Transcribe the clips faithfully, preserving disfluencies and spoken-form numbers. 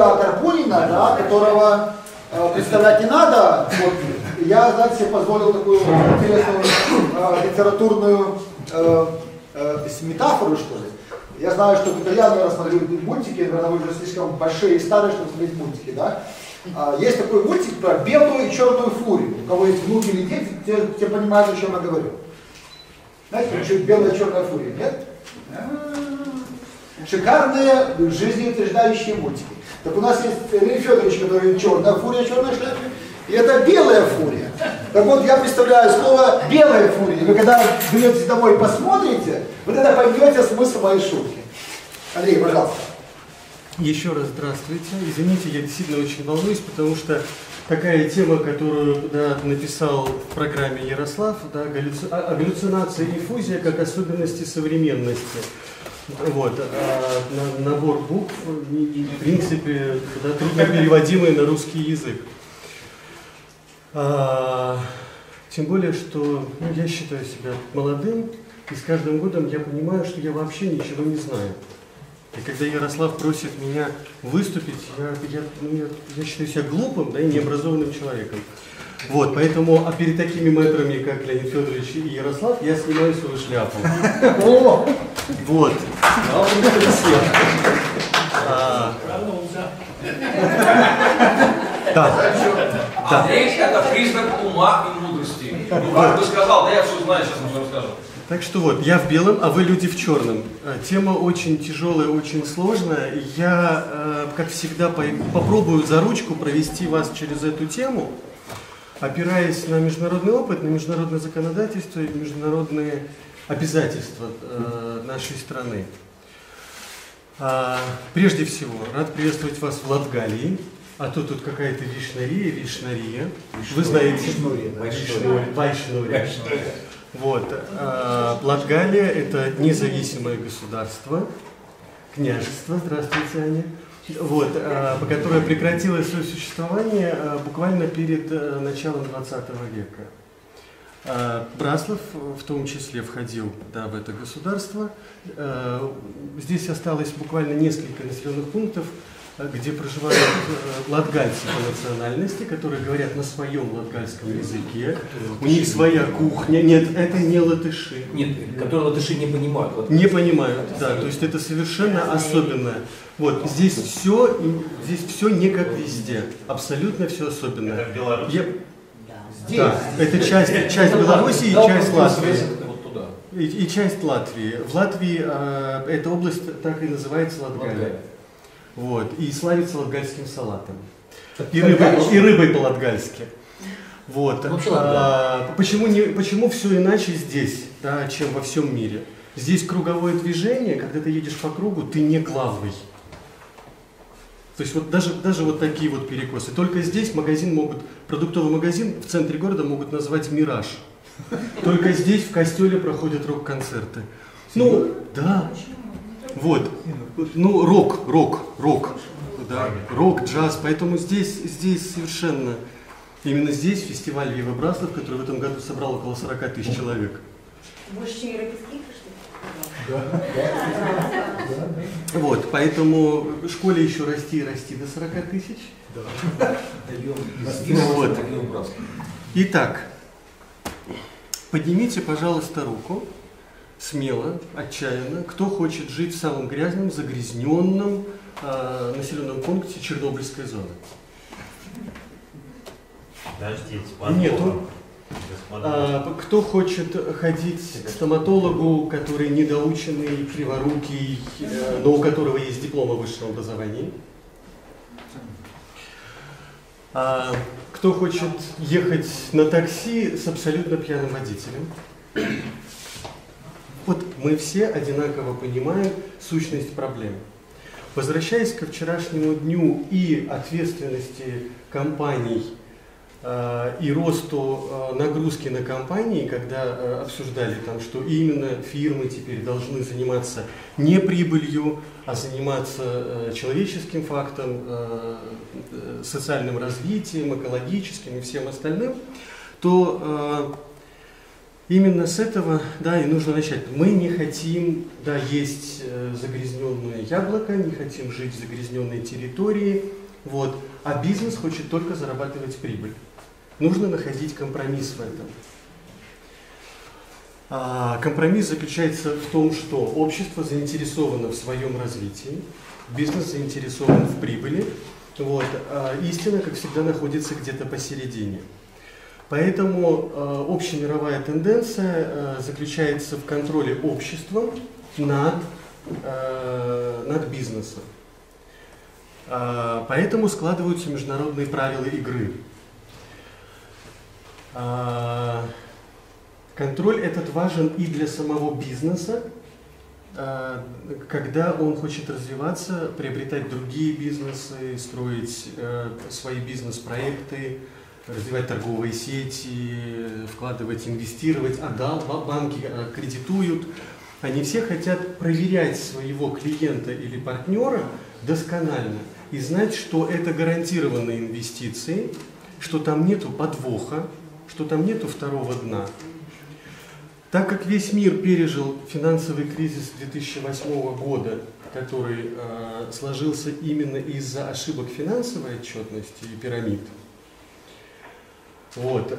Илья Карпунина, да, которого э, представлять не надо, вот, я, знаете, себе позволил такую интересную э, литературную э, э, метафору, что ли. Я знаю, что я, наверное, смотрю мультики, наверное, вы уже слишком большие и старые, чтобы смотреть мультики, да? А, есть такой мультик про белую и черную фурию. У кого есть внуки или дети, те, те понимают, о чем я говорю. Знаете, что белая и черная фурия, нет? Шикарные жизнеутверждающие мультики. Так у нас есть Илья Федорович, который черная фурия, черная шляпа, и это белая фурия. Так вот, я представляю слово белая фурия. Вы когда беретесь домой и посмотрите, вы тогда поймете смысл моей шутки. Андрей, пожалуйста. Еще раз здравствуйте. Извините, я действительно очень волнуюсь, потому что такая тема, которую да, написал в программе Ярослав, да, галлюцинация и фузия как особенности современности. Вот, а, на, набор букв, и, в принципе, да, трудно переводимый на русский язык. А, тем более, что ну, я считаю себя молодым, и с каждым годом я понимаю, что я вообще ничего не знаю. И когда Ярослав просит меня выступить, я, я, ну, я, я считаю себя глупым, да, и необразованным человеком. Вот, поэтому, а перед такими мэтрами, как Леонид Федорович и Ярослав, я снимаю свою шляпу. Вот. Андрей, это признак ума и мудрости. Как бы сказал, да я все знаю, сейчас вам расскажу. Так что вот, я в белом, а вы люди в черном. Тема очень тяжелая, очень сложная. Я, как всегда, попробую за ручку провести вас через эту тему, опираясь на международный опыт, на международное законодательство и международные обязательства нашей страны. Прежде всего, рад приветствовать вас в Латгалии. А то тут какая-то Вишнария, Вишнария. Вы знаете. Вайшнурия. Вот. А, Латгалия – это независимое государство, княжество, здравствуйте, Аня, вот, а, которое прекратило свое существование а, буквально перед а, началом двадцатого века. А, Браслав в том числе входил да, в это государство. А, здесь осталось буквально несколько населенных пунктов, где проживают э, латгальцы по национальности, которые говорят на своем латгальском языке. У них своя кухня. Нет, это не латыши. Нет, которые латыши не понимают. Латыши. Не понимают, да. То есть это совершенно особенное. Вот, здесь все, здесь все не как везде. Абсолютно все особенное. Это в Беларуси? Я... Да, это часть, часть Беларуси и часть Латвии. И, и часть Латвии. В Латвии э, эта область так и называется Латгалия. Вот, и славится латгальским салатом. И рыбой, и рыбой по-латгальски. Вот. А, почему, не, почему все иначе здесь, да, чем во всем мире? Здесь круговое движение, когда ты едешь по кругу, ты не главный. То есть вот даже, даже вот такие вот перекосы. Только здесь магазин могут, продуктовый магазин в центре города могут назвать «Мираж». Только здесь в Костеле проходят рок-концерты. Ну, да. Вот, ну, рок, рок, рок, да, рок, джаз, поэтому здесь, здесь совершенно, именно здесь фестиваль Вива Браслав, который в этом году собрал около сорока тысяч человек. Больше, чем европейских, что ли? Да, да. Вот, поэтому в школе еще расти и расти до сорока тысяч. Вот. Итак, поднимите, пожалуйста, руку. Смело, отчаянно, кто хочет жить в самом грязном, загрязненном э, населенном пункте Чернобыльской зоны? Подождите, нету. А, кто хочет ходить к стоматологу, который недоученный, криворукий, э, но у которого есть диплом о высшем образовании? А, кто хочет ехать на такси с абсолютно пьяным водителем? Вот мы все одинаково понимаем сущность проблем. Возвращаясь ко вчерашнему дню и ответственности компаний э, и росту э, нагрузки на компании, когда э, обсуждали, там, что именно фирмы теперь должны заниматься не прибылью, а заниматься э, человеческим фактом, э, э, социальным развитием, экологическим и всем остальным, то э, Именно с этого, да, и нужно начать. Мы не хотим, да, есть э, загрязненное яблоко, не хотим жить в загрязненной территории, вот, а бизнес хочет только зарабатывать прибыль. Нужно находить компромисс в этом. А, компромисс заключается в том, что общество заинтересовано в своем развитии, бизнес заинтересован в прибыли, вот, а истина, как всегда, находится где-то посередине. Поэтому э, общемировая тенденция э, заключается в контроле обществом над, э, над бизнесом. Э, поэтому складываются международные правила игры. Э, контроль этот важен и для самого бизнеса, э, когда он хочет развиваться, приобретать другие бизнесы, строить э, свои бизнес-проекты, развивать торговые сети, вкладывать, инвестировать, а да, банки кредитуют. Они все хотят проверять своего клиента или партнера досконально и знать, что это гарантированные инвестиции, что там нету подвоха, что там нету второго дна. Так как весь мир пережил финансовый кризис две тысячи восьмого года, который э, сложился именно из-за ошибок финансовой отчетности и пирамид, вот.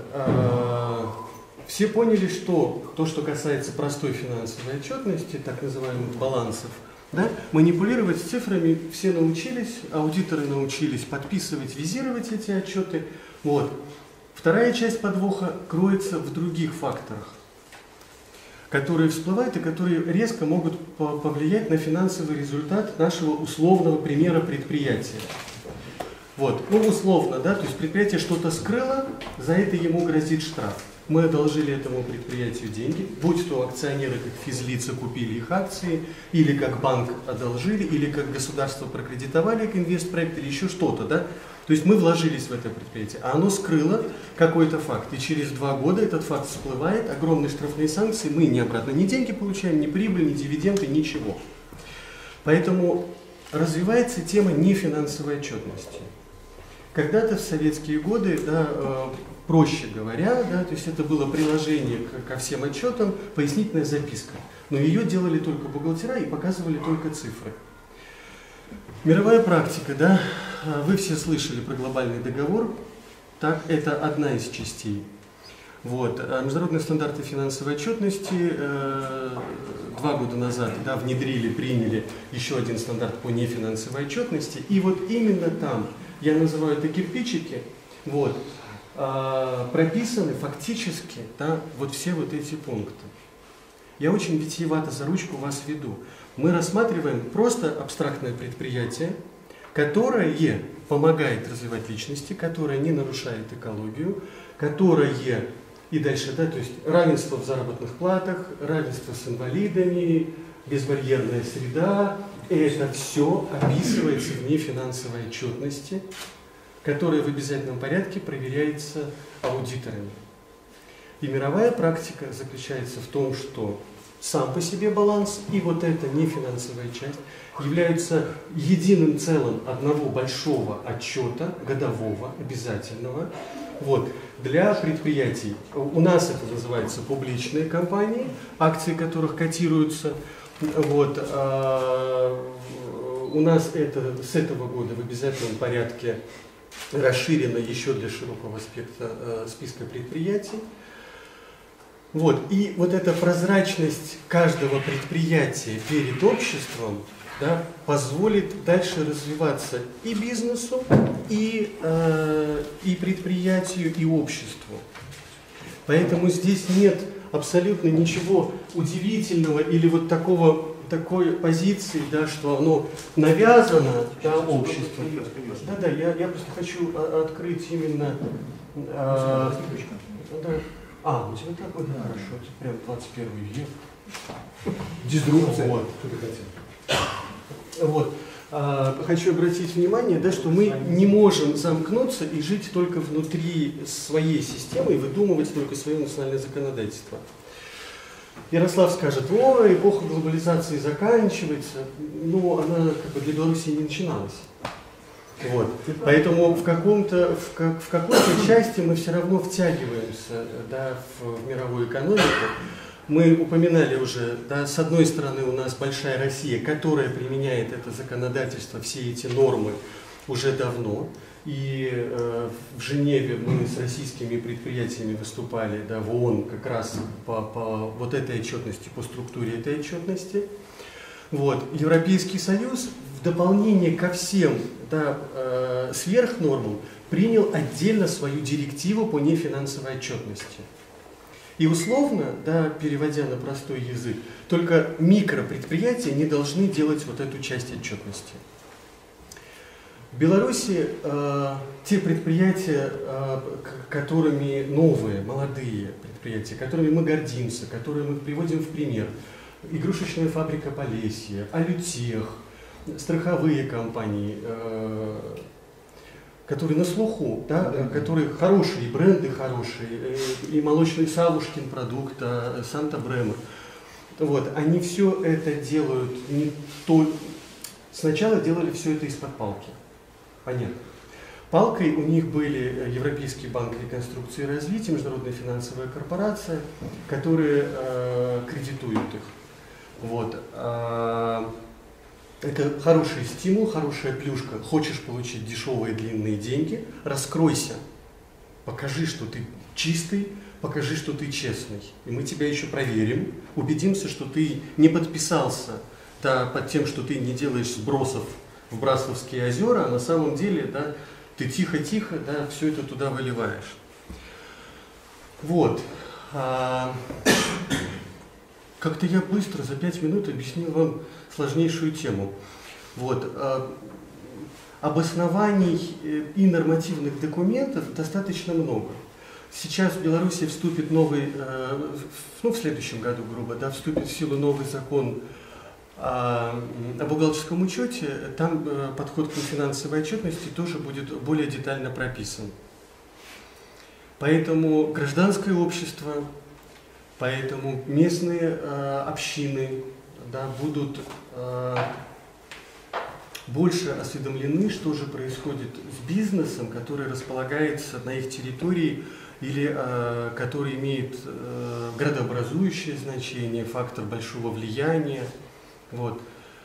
Все поняли, что то, что касается простой финансовой отчетности, так называемых балансов, да, манипулировать с цифрами все научились, аудиторы научились подписывать, визировать эти отчеты. Вот. Вторая часть подвоха кроется в других факторах, которые всплывают и которые резко могут повлиять на финансовый результат нашего условного примера предприятия. Вот, ну условно, да, то есть предприятие что-то скрыло, за это ему грозит штраф. Мы одолжили этому предприятию деньги, будь то акционеры как физлица купили их акции, или как банк одолжили, или как государство прокредитовали как инвестпроект, или еще что-то, да. То есть мы вложились в это предприятие, а оно скрыло какой-то факт, и через два года этот факт всплывает, огромные штрафные санкции, мы не обратно ни деньги получаем, ни прибыль, ни дивиденды, ничего. Поэтому развивается тема нефинансовой отчетности. Когда-то в советские годы, да, э, проще говоря, да, то есть это было приложение к, ко всем отчетам, пояснительная записка. Но ее делали только бухгалтера и показывали только цифры. Мировая практика, да, вы все слышали про глобальный договор, так, это одна из частей. Вот. А международные стандарты финансовой отчетности э, два года назад, да, внедрили, приняли еще один стандарт по нефинансовой отчетности, и вот именно там, я называю это кирпичики, вот, э, прописаны фактически, да, вот все вот эти пункты. Я очень витиевато за ручку вас веду. Мы рассматриваем просто абстрактное предприятие, которое помогает развивать личности, которое не нарушает экологию, которое, и дальше, да, то есть равенство в заработных платах, равенство с инвалидами, безбарьерная среда, это все описывается в нефинансовой отчетности, которая в обязательном порядке проверяется аудиторами. И мировая практика заключается в том, что сам по себе баланс и вот эта нефинансовая часть являются единым целым одного большого отчета, годового, обязательного, вот, для предприятий. У нас это называется публичные компании, акции которых котируются. Вот, а у нас это с этого года в обязательном порядке расширено еще для широкого спектра, списка предприятий. Вот, и вот эта прозрачность каждого предприятия перед обществом, да, позволит дальше развиваться и бизнесу, и, э, и предприятию, и обществу. Поэтому здесь нет абсолютно ничего удивительного или вот такого, такой позиции, да, что оно навязано, да, обществу. Да-да, я, я просто хочу открыть именно... Э, да, а, у тебя такой, да, хорошо, это прям двадцать первый век. Дисрупция. Вот. Вот. А, хочу обратить внимание, да, что мы не можем замкнуться и жить только внутри своей системы и выдумывать только свое национальное законодательство. Ярослав скажет: о, эпоха глобализации заканчивается, но она как бы для Беларуси не начиналась. Вот. Поэтому в, каком-то, в, как, в какой-то части мы все равно втягиваемся, да, в, в мировую экономику. Мы упоминали уже, да, с одной стороны у нас большая Россия, которая применяет это законодательство, все эти нормы уже давно. И э, в Женеве мы с российскими предприятиями выступали, да, в ООН как раз по, по вот этой отчетности, по структуре этой отчетности. Вот. Европейский Союз в дополнение ко всем, да, э, сверхнормам принял отдельно свою директиву по нефинансовой отчетности. И условно, да, переводя на простой язык, только микропредприятия не должны делать вот эту часть отчетности. В Беларуси э, те предприятия, э, которыми новые, молодые предприятия, которыми мы гордимся, которые мы приводим в пример, игрушечная фабрика Полесье, Алютех, страховые компании, э, которые на слуху, да, да, которые хорошие, бренды хорошие, и молочный Савушкин продукт, Санта Бремер. Вот, они все это делают не то. Сначала делали все это из-под палки. Понятно. Палкой у них были Европейский банк реконструкции и развития, Международная финансовая корпорация, которые э, кредитуют их. Вот. Это хороший стимул, хорошая плюшка. Хочешь получить дешевые длинные деньги, раскройся. Покажи, что ты чистый, покажи, что ты честный. И мы тебя еще проверим, убедимся, что ты не подписался, да, под тем, что ты не делаешь сбросов в Брасловские озера, а на самом деле, да, ты тихо-тихо, да, все это туда выливаешь. Вот. А... Как-то я быстро, за пять минут, объяснил вам сложнейшую тему. Вот. А... Обоснований и нормативных документов достаточно много. Сейчас в Беларуси вступит новый, ну в следующем году, грубо, да, вступит в силу новый закон о, о бухгалтерском учете. Там подход к финансовой отчетности тоже будет более детально прописан. Поэтому гражданское общество, поэтому местные общины, да, будут больше осведомлены, что же происходит с бизнесом, который располагается на их территории или э, который имеет э, градообразующее значение, фактор большого влияния. Вот.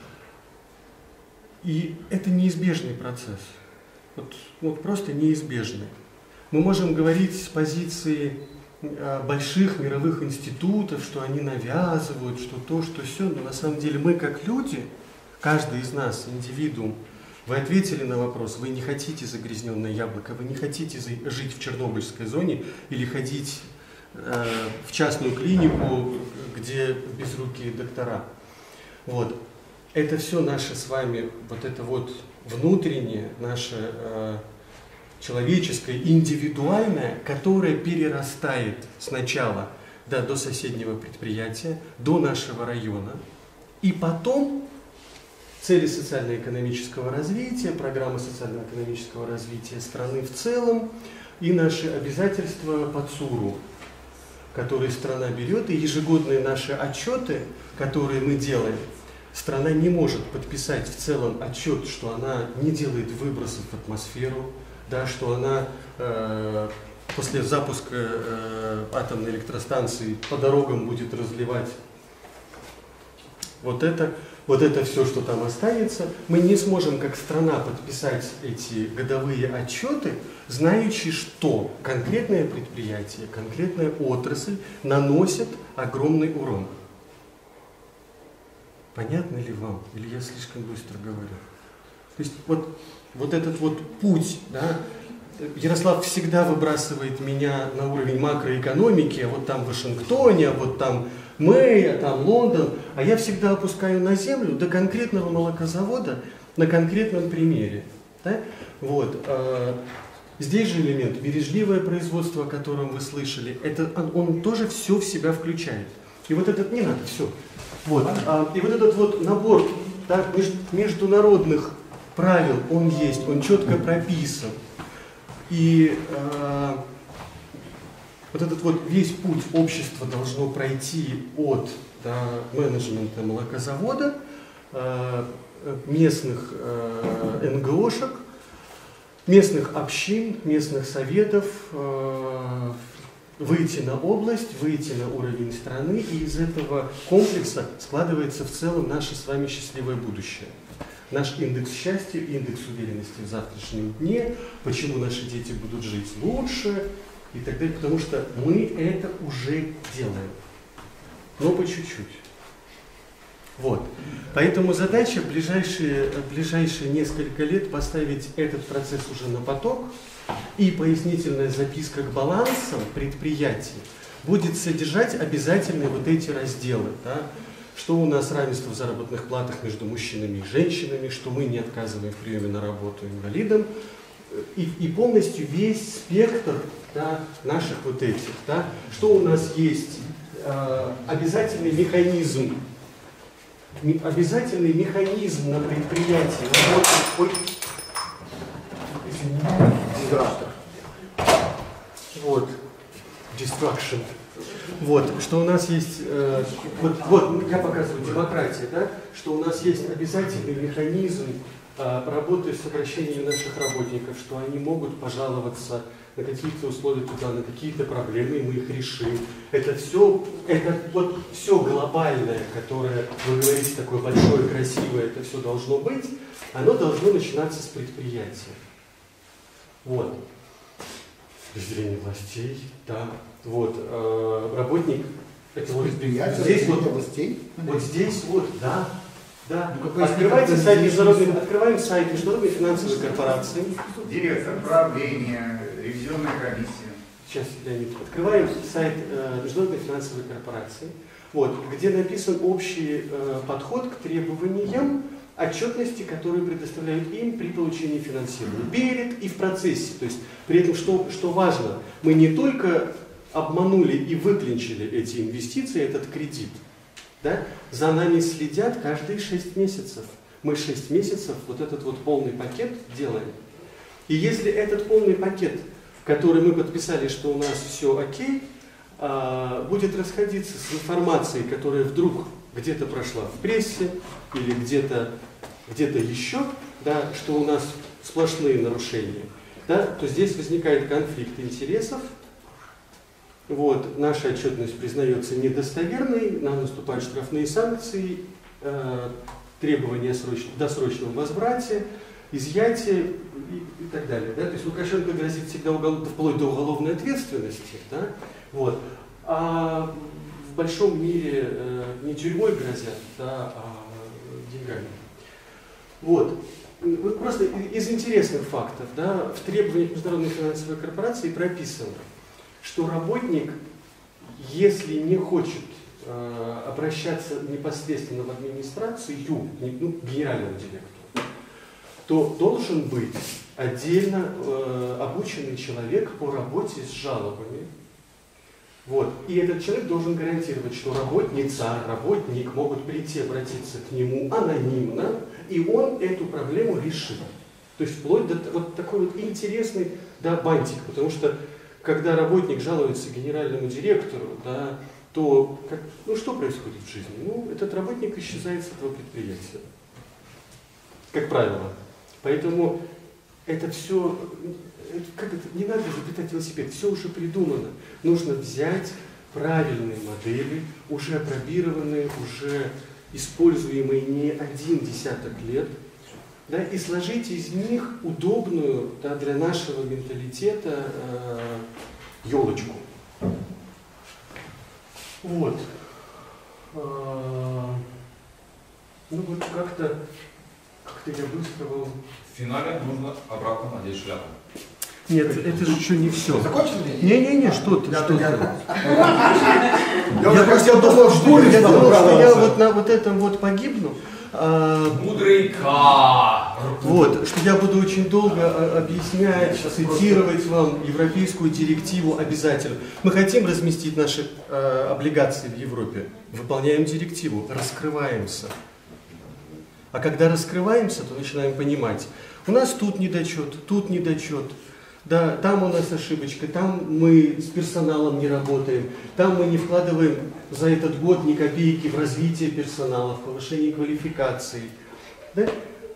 И это неизбежный процесс. Вот, вот просто неизбежный. Мы можем говорить с позиции э, больших мировых институтов, что они навязывают, что то, что все, но на самом деле мы как люди, каждый из нас, индивидуум, вы ответили на вопрос, вы не хотите загрязненное яблоко, вы не хотите жить в Чернобыльской зоне или ходить э, в частную клинику, где безрукие доктора. Вот. Это все наше с вами, вот это вот внутреннее, наше э, человеческое, индивидуальное, которое перерастает сначала, да, до соседнего предприятия, до нашего района, и потом цели социально-экономического развития, программы социально-экономического развития страны в целом и наши обязательства по ЦУРу, которые страна берет, и ежегодные наши отчеты, которые мы делаем. Страна не может подписать в целом отчет, что она не делает выбросов в атмосферу, да, что она э, после запуска э, атомной электростанции по дорогам будет разливать вот это. Вот это все, что там останется, мы не сможем как страна подписать эти годовые отчеты, знаючи, что конкретное предприятие, конкретная отрасль наносит огромный урон. Понятно ли вам? Или я слишком быстро говорю? То есть вот, вот этот вот путь, да, Ярослав всегда выбрасывает меня на уровень макроэкономики, а вот там в Вашингтоне, а вот там Мэй, а там Лондон, а я всегда опускаю на землю до конкретного молокозавода на конкретном примере. Да? Вот. Здесь же элемент бережливое производство, о котором вы слышали, это, он, он тоже все в себя включает. И вот этот, не надо, все. Вот. И вот этот вот набор, да, международных правил, он есть, он четко прописан. И э, вот этот вот весь путь общества должно пройти от, да, менеджмента молокозавода, э, местных э, эн гэ о шек, местных общин, местных советов, выйти на область, выйти на уровень страны, и из этого комплекса складывается в целом наше с вами счастливое будущее. Наш индекс счастья, индекс уверенности в завтрашнем дне, почему наши дети будут жить лучше и так далее, потому что мы это уже делаем, но по чуть-чуть. Вот. Поэтому задача в ближайшие, в ближайшие несколько лет поставить этот процесс уже на поток, и пояснительная записка к балансам предприятий будет содержать обязательно вот эти разделы. Да? Что у нас равенство в заработных платах между мужчинами и женщинами, что мы не отказываем в приеме на работу инвалидам, и, и полностью весь спектр, да, наших вот этих. Да? Что у нас есть э, обязательный механизм, обязательный механизм на предприятии работы. Ой. Вот. Destruction. Вот, что у нас есть, э, вот, вот, я показываю демократия, да, что у нас есть обязательный механизм э, работы с обращением наших работников, что они могут пожаловаться на какие-то условия туда, на какие-то проблемы, и мы их решим. Это все, это вот все глобальное, которое, вы говорите, такое большое, красивое, это все должно быть, оно должно начинаться с предприятия. Вот. С точки зрения властей, да. Вот, э, работник, это вот здесь вот, властей? Вот здесь вот, да, да. Ну, открывайте сайт международной, открываем сайт Международной финансовой корпорации. Директор правления, ревизионная комиссия. Сейчас, Леонид, открываем сайт э, Международной финансовой корпорации, вот, где написан общий э, подход к требованиям отчетности, которые предоставляют им при получении финансирования, перед и в процессе. То есть, при этом, что, что важно, мы не только обманули и выклинчили эти инвестиции, этот кредит, да? За нами следят каждые шесть месяцев. Мы шесть месяцев вот этот вот полный пакет делаем. И если этот полный пакет, который мы подписали, что у нас все окей, будет расходиться с информацией, которая вдруг где-то прошла в прессе или где-то где-то еще, да, что у нас сплошные нарушения, да, то здесь возникает конфликт интересов. Вот, наша отчетность признается недостоверной, нам наступают штрафные санкции, э, требования сроч... досрочного возврате, изъятия и, и так далее. Да? То есть Лукашенко грозит всегда угол... вплоть до уголовной ответственности. Да? Вот. А в большом мире э, не тюрьмой грозят, да, а деньгами. Вот. Вот просто из интересных фактов, да, в требованиях Международной финансовой корпорации прописано, что работник, если не хочет э, обращаться непосредственно в администрацию, ну, генеральному директору, то должен быть отдельно э, обученный человек по работе с жалобами. Вот. И этот человек должен гарантировать, что работница, работник могут прийти, обратиться к нему анонимно, и он эту проблему решит. То есть вплоть до вот такой вот интересный, да, бантик, потому что когда работник жалуется генеральному директору, да, то как, ну, что происходит в жизни? Ну, этот работник исчезает с этого предприятия, как правило. Поэтому это все, как это, не надо изобретать велосипед, все уже придумано. Нужно взять правильные модели, уже опробированные, уже используемые не один десяток лет, да, и сложить из них удобную, да, для нашего менталитета э, елочку. Вот. А, ну вот как-то как-то я быстро вам... В финале нужно обратно надеть шляпу. Нет, это же еще не все. Закончили? Не-не-не, что ты, что ты. Я просто думал, что я думал, что я вот на вот этом вот погибну. Мудрый Ка. Вот, что я буду очень долго объяснять, цитировать вам европейскую директиву обязательно. Мы хотим разместить наши э, облигации в Европе. Выполняем директиву, раскрываемся. А когда раскрываемся, то начинаем понимать, у нас тут недочет, тут недочет. Да, там у нас ошибочка, там мы с персоналом не работаем, там мы не вкладываем за этот год ни копейки в развитие персонала, в повышение квалификации. Да?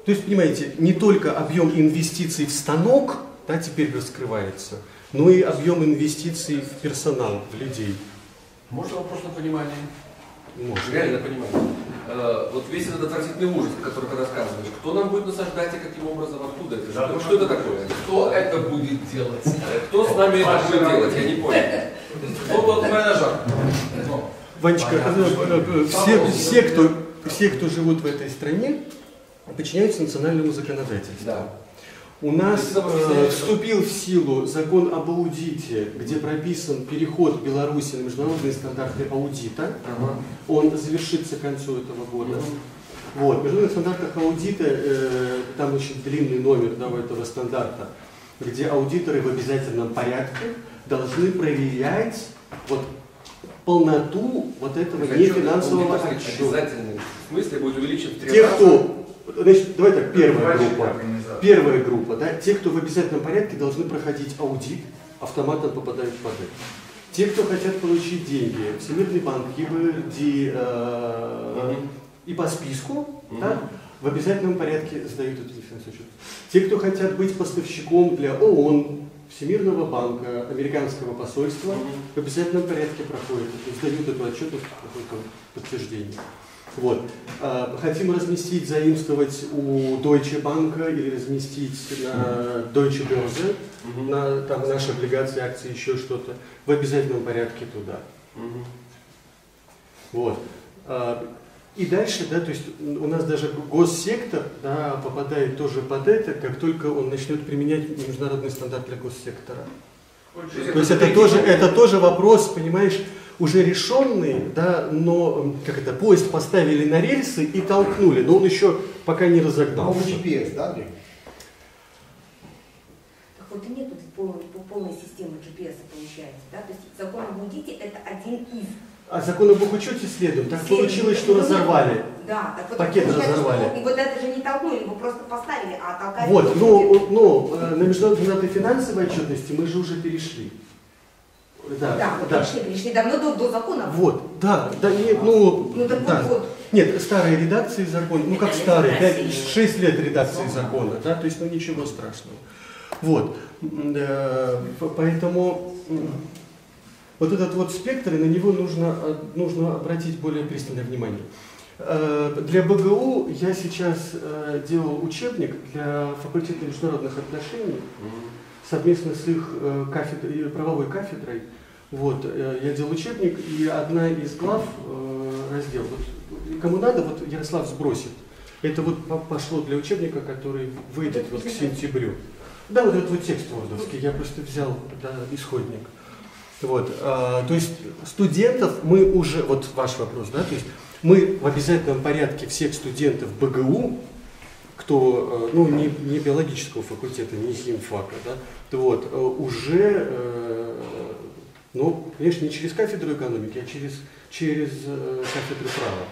То есть, понимаете, не только объем инвестиций в станок, да, теперь раскрывается, но и объем инвестиций в персонал, в людей. Можно вопрос на понимание? Может. Реально понимание. Э, вот весь этот отвратительный ужас, о котором ты рассказываешь, кто нам будет насаждать и каким образом, откуда это? Что, что это такое? Кто это будет делать? Кто с нами это будет делать? Я не понял. Кто тот менеджер? Ванечка, все, все, кто, все, кто живут в этой стране, подчиняются национальному законодательству. Да. У нас э, вступил в силу закон об аудите, где прописан переход Беларуси на международные стандарты аудита. Ага. Он завершится к концу этого года. Угу. Вот. В международных стандартах аудита, э, там очень длинный номер, да, у этого стандарта, где аудиторы в обязательном порядке должны проверять вот, полноту вот этого нефинансового отчета. Обязательно. В смысле будет увеличен в три Те, раза? кто, значит, давай так, первая группа. Первая группа, да, те, кто в обязательном порядке должны проходить аудит, автоматом попадают под это. Те, кто хотят получить деньги, Всемирный банк, и вэ эр дэ, э, и по списку, mm-hmm. да, в обязательном порядке сдают эту нефинансовую отчетность. Те, кто хотят быть поставщиком для ООН, Всемирного банка, американского посольства, mm-hmm. в обязательном порядке проходят, сдают эту отчетность, проходит подтверждение. Вот. Хотим разместить, заимствовать у Deutsche Bank или разместить на Deutsche Börse, mm-hmm. на там, наши облигации, акции, еще что-то, в обязательном порядке туда. Mm-hmm. Вот. И дальше, да, то есть у нас даже госсектор, да, попадает тоже под это, как только он начнет применять международный стандарт для госсектора. То есть это тоже, это тоже вопрос, понимаешь, уже решенный, да, но как это, поезд поставили на рельсы и толкнули, но он еще пока не разогнался. По джи пи эс, да, Андрей? Так вот и нет полной, полной системы джи пи эс получается, да? То есть закон об аудите это один из. А закон об учете следует. Так получилось, что разорвали. Да, так вот пакет разорвали. Что, и вот это же не толкнули, его просто поставили, а толкали. Вот, но, но на международной финансовой отчетности мы же уже перешли. Да, да, да. Перешли, перешли давно до, до закона. Вот, да, да, нет, ну, ну так да. вот, вот. Нет, старые редакции закона, ну как старые, пять-шесть лет редакции закона, да, то есть, ну ничего страшного. Вот, поэтому вот этот вот спектр, и на него нужно, нужно обратить более пристальное внимание. Для бэ гэ у я сейчас делал учебник для факультета международных отношений, совместно с их кафедрой, правовой кафедрой. Вот, я делал учебник, и одна из глав, раздел, вот, кому надо, вот Ярослав сбросит. Это вот пошло для учебника, который выйдет вот к сентябрю. Да, вот этот вот текст вордовский, я просто взял, да, исходник. Вот, а, то есть студентов мы уже, вот ваш вопрос, да, то есть мы в обязательном порядке всех студентов бэ гэ у, кто, ну, не, не биологического факультета, не химфака, да, вот, уже, ну, конечно, не через кафедру экономики, а через, через кафедру права.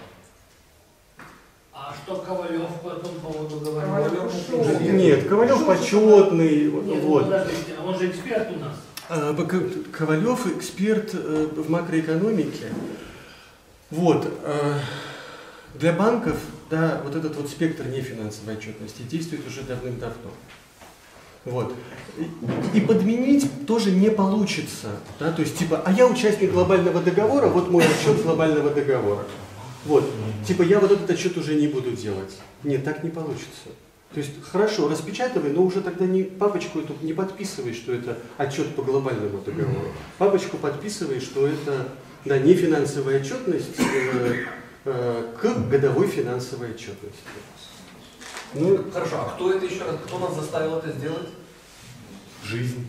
А что Ковалев по этому поводу говорил? Нет, Ковалев почетный. Нет, вот. Подождите, а он же эксперт у нас. Ковалев эксперт в макроэкономике. Вот. Для банков, да, вот этот вот спектр нефинансовой отчетности действует уже давным-давно. Вот. И подменить тоже не получится. Да? То есть, типа, а я участник глобального договора, вот мой отчет глобального договора. Вот. Типа, я вот этот отчет уже не буду делать. Нет, так не получится. То есть, хорошо, распечатывай, но уже тогда не, папочку эту не подписывай, что это отчет по глобальному договору. Папочку подписывай, что это, да, не финансовая отчетность э, э, к годовой финансовой отчетности. Ну, хорошо, а кто это еще раз, кто нас заставил это сделать? Жизнь.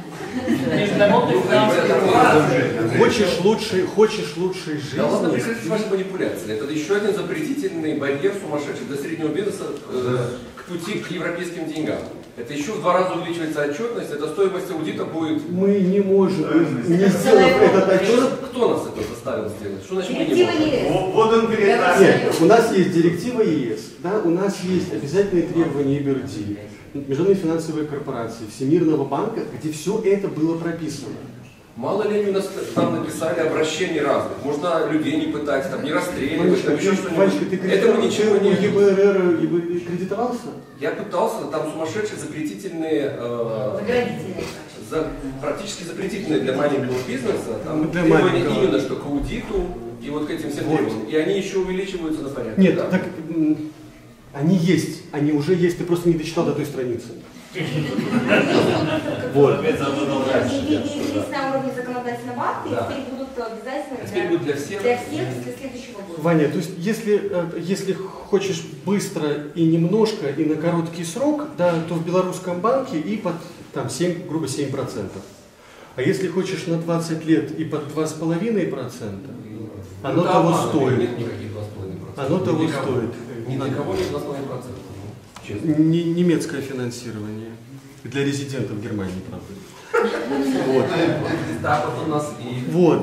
Хочешь лучшей, хочешь лучшей жизни? Да ладно, прекратите ваши манипуляции. Это еще один запретительный барьер сумасшедший для среднего бизнеса э, к пути к европейским деньгам. Это еще в два раза увеличивается отчетность, это стоимость аудита будет... Мы не можем, не сделав этот отчет... Кто нас это заставил сделать? Что значит мы не можем? Вот он перед нами. Нет, у нас есть директива ЕС, да, у нас есть обязательные требования и бэ эр дэ, Международной финансовой корпорации, Всемирного банка, где все это было прописано. Мало ли они у нас там написали обращений разных. Можно людей не пытать, там, не расстреливать, там еще что-нибудь. Этому ничего не... ЕБРР кредитовался? Я пытался, там сумасшедшие запретительные... Э, за, практически запретительные для маленького бизнеса. Там для требования маленького. именно что к аудиту и вот к этим всем вот. требованиям. И они еще увеличиваются на порядок. Нет, да? так они есть, они уже есть, ты просто не дочитал до той страницы. Вот. Есть на уровне законодательного акта, и теперь будут обязательно теперь будет для всех. Для всех для следующего года. Ваня, то есть если, если хочешь быстро и немножко, и на короткий срок, да, то в белорусском банке и под там, семь, грубо семь процентов. А если хочешь на двадцать лет и под два с половиной процента, оно ну, того да, стоит. Нет никаких два с половиной процента. Оно того ни стоит. Ни для кого нет два с половиной процента. Немецкое финансирование. Для резидентов Германии, правда. Вот. Так вот у нас и... Вот.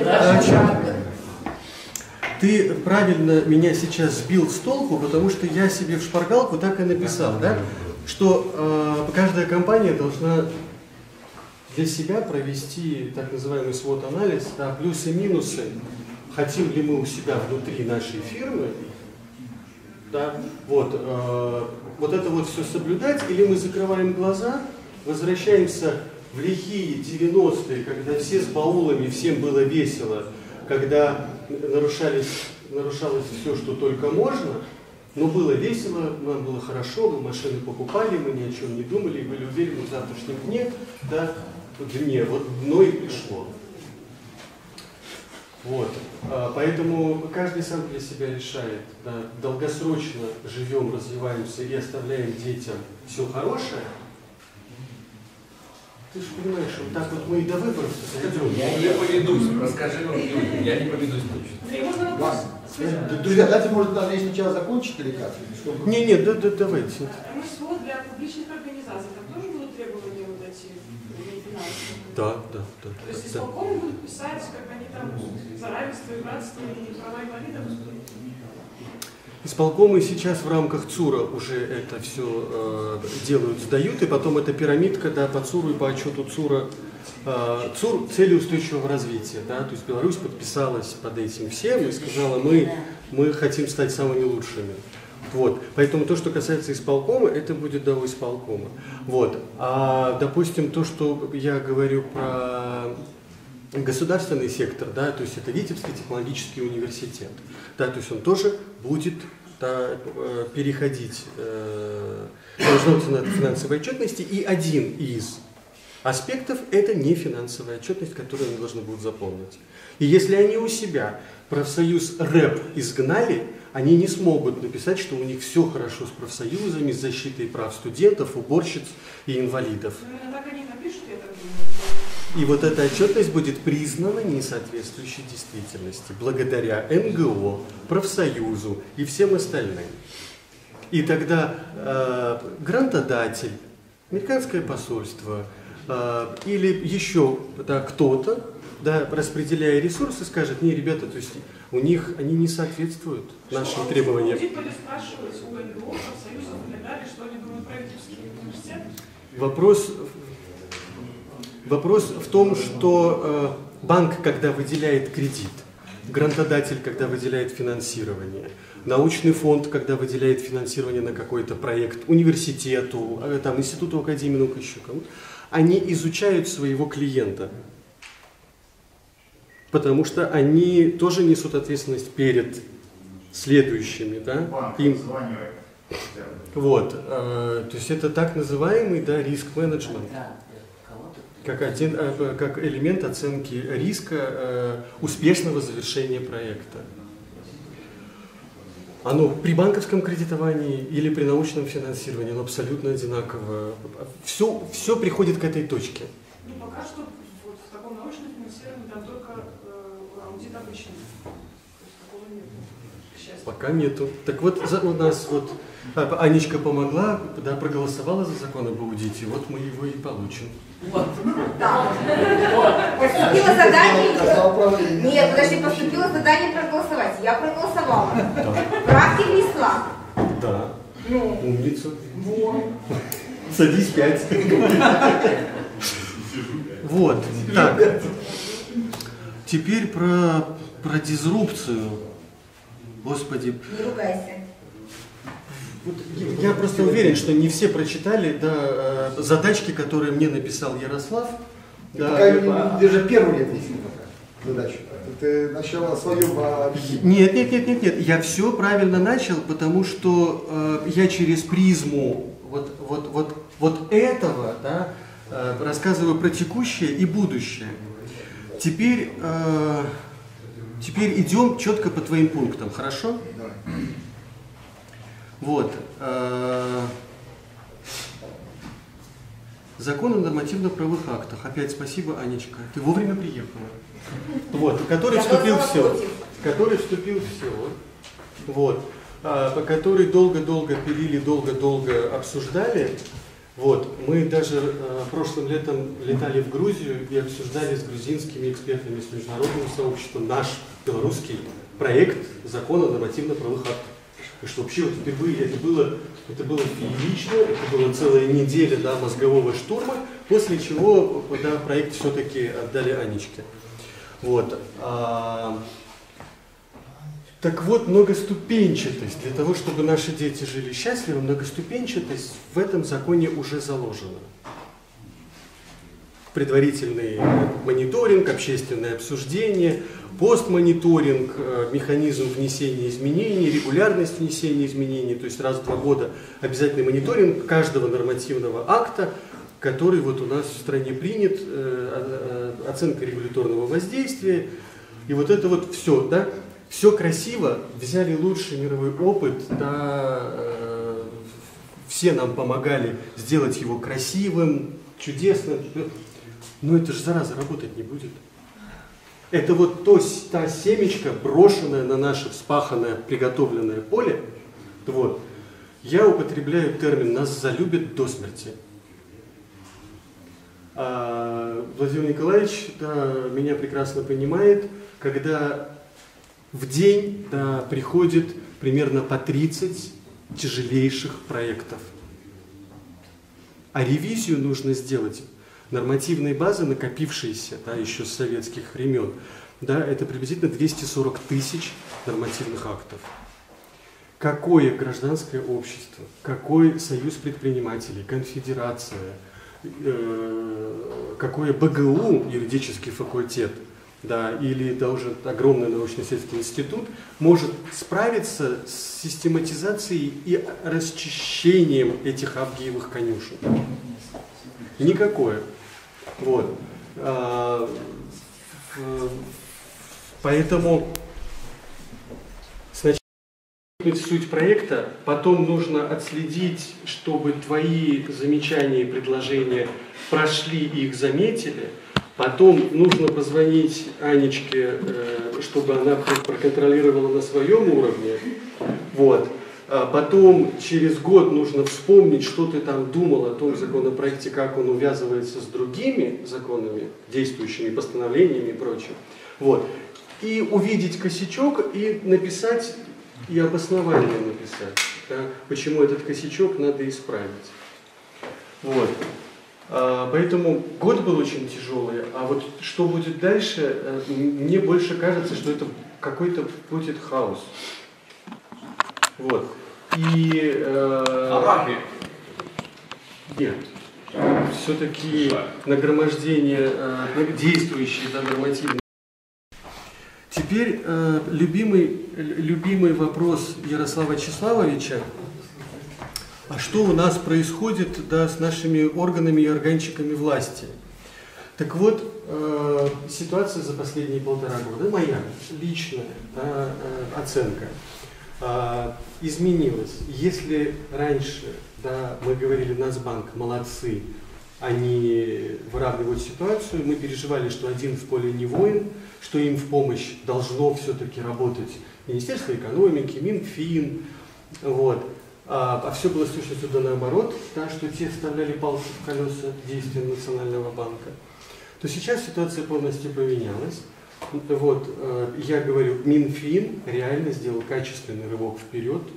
Ты правильно меня сейчас сбил с толку, потому что я себе в шпаргалку так и написал, да? Что э, каждая компания должна для себя провести так называемый свот-анализ, да, плюсы и минусы. Хотим ли мы у себя внутри нашей фирмы, да, вот, э, вот это вот все соблюдать, или мы закрываем глаза, возвращаемся в лихие девяностые, когда все с баулами, всем было весело, когда нарушались, нарушалось все, что только можно, но было весело, нам было хорошо, мы машины покупали, мы ни о чем не думали, были уверены в завтрашнем дне, да, дне, вот дно и пришло. Вот. Поэтому каждый сам для себя решает, да, долгосрочно живем, развиваемся и оставляем детям все хорошее. Ты же понимаешь, что вот так вот мы и до выборов дойдем. Я не поведусь, расскажи нам, я не поведусь точно. Друзья, давайте, может, надо сначала закончить или как? Чтобы... Не, не, да, да, давайте. МСО для публичных организаций, там тоже будут требования вот эти финансовые? Да, да, да. То есть да. исполком будут писать, как они там за равенство и братство и права инвалидов? Исполкомы сейчас в рамках ЦУРа уже это все э, делают, сдают, и потом эта пирамидка, да, по ЦУРу и по отчету ЦУРа. Э, ЦУР – цели устойчивого развития, да, то есть Беларусь подписалась под этим всем и сказала, мы, мы хотим стать самыми лучшими. Вот. Поэтому то, что касается исполкома, это будет до исполкома. Вот. А, допустим, то, что я говорю про государственный сектор, да, то есть это Витебский технологический университет, да, то есть он тоже будет, да, переходить, э, должна быть финансовой отчетности, и один из аспектов это не финансовая отчетность, которую они должны будут заполнить. И если они у себя профсоюз рэп изгнали, они не смогут написать, что у них все хорошо с профсоюзами, с защитой прав студентов, уборщиц и инвалидов. Ну, именно так они напишут, я так думаю. И вот эта отчетность будет признана несоответствующей действительности благодаря эн гэ о, профсоюзу и всем остальным. И тогда э, грантодатель, американское посольство э, или еще, да, кто-то, да, распределяя ресурсы, скажет, не, ребята, то есть у них они не соответствуют нашим требованиям. Аудит будет спрашивать у эн гэ о, профсоюзов и так далее, что они думают про Витебский университет? Вопрос... Вопрос в том, что э, банк, когда выделяет кредит, грантодатель, когда выделяет финансирование, научный фонд, когда выделяет финансирование на какой-то проект, университету, э, там, институту, академии наук, еще кому-то, они изучают своего клиента, потому что они тоже несут ответственность перед следующими, да, им. Вот, э, то есть это так называемый, да, риск-менеджмент. Как, один, как элемент оценки риска э, успешного завершения проекта. Оно при банковском кредитовании или при научном финансировании, оно абсолютно одинаково. Все, все приходит к этой точке. Ну, пока что вот, в таком научном финансировании там только э, аудит обычный. То есть такого нет. К счастью. Пока нету. Так вот, за, у нас вот Анечка помогла, да, проголосовала за закон об аудите, вот мы его и получим. Вот. Да. Поступило задание. Нет, подожди, поступило задание проголосовать. Я проголосовала. Да. Правки внесла. Да. Ну. Умница. Вот. Садись пять. Вот. Так. теперь про, про дизрупцию. Господи. Не ругайся. Вот я просто уверен, что не все прочитали да, задачки, которые мне написал Ярослав. Ты, да, пока, а... ты же первый лет не пока задачу. Ты начал свою объяснить. Нет, нет, нет, нет, нет. Я все правильно начал, потому что э, я через призму вот, вот, вот, вот этого да, э, рассказываю про текущее и будущее. Теперь, э, теперь идем четко по твоим пунктам, хорошо? Давай. Вот. Э, закон о нормативно-правовых актах. Опять спасибо, Анечка. Ты вовремя приехала. Вот, который Я вступил в силу. против. Который вступил в силу. Вот. А, по который долго-долго пилили, долго-долго обсуждали. Вот. Мы даже а, прошлым летом летали в Грузию и обсуждали с грузинскими экспертами, с международным сообществом наш белорусский проект закона о нормативно-правовых актах. И что вообще вот впервые это было, это было феерично, это была целая неделя да, мозгового штурма, после чего да, проект все-таки отдали Анечке. Вот. А, так вот, многоступенчатость. Для того, чтобы наши дети жили счастливо, многоступенчатость в этом законе уже заложена. Предварительный мониторинг, общественное обсуждение, постмониторинг, механизм внесения изменений, регулярность внесения изменений, то есть раз в два года обязательный мониторинг каждого нормативного акта, который вот у нас в стране принят, оценка регуляторного воздействия, и вот это вот все, да, все красиво, взяли лучший мировой опыт, да, все нам помогали сделать его красивым, чудесным, но это же зараза работать не будет. Это вот то, та семечка, брошенная на наше вспаханное, приготовленное поле. Вот. Я употребляю термин «нас залюбят до смерти». А Владимир Николаевич да, меня прекрасно понимает, когда в день да, приходит примерно по тридцать тяжелейших проектов. А ревизию нужно сделать. Нормативные базы, накопившиеся да, еще с советских времен, да, это приблизительно двести сорок тысяч нормативных актов. Какое гражданское общество, какой союз предпринимателей, конфедерация, э, какое БГУ, юридический факультет, да, или даже огромный научно-исследовательский институт может справиться с систематизацией и расчищением этих авгиевых конюшен? Никакое. Вот. А, поэтому сначала суть проекта, потом нужно отследить, чтобы твои замечания и предложения прошли и их заметили. Потом нужно позвонить Анечке, чтобы она проконтролировала на своем уровне. Вот. А потом через год нужно вспомнить, что ты там думал о том законопроекте, как он увязывается с другими законами, действующими постановлениями и прочим. Вот. И увидеть косячок и написать, и обоснование написать, да, почему этот косячок надо исправить. Вот. А, поэтому год был очень тяжелый, а вот что будет дальше, мне больше кажется, что это какой-то будет хаос. Вот. И... Э, нет. Все-таки нагромождение э, действующие да, нормативные. Теперь э, любимый, любимый вопрос Ярослава Числавовича. А что у нас происходит да, с нашими органами и органчиками власти? Так вот, э, ситуация за последние полтора года, моя личная да, э, оценка, э, изменилась. Если раньше да, мы говорили, Нацбанк, молодцы, они выравнивают ситуацию, мы переживали, что один в поле не воин, что им в помощь должно все-таки работать Министерство экономики, Минфин, вот. А, а все было с точностью да наоборот, да, что те вставляли палки в колеса действия Национального банка, то сейчас ситуация полностью поменялась. Вот, э, я говорю, Минфин реально сделал качественный рывок вперед,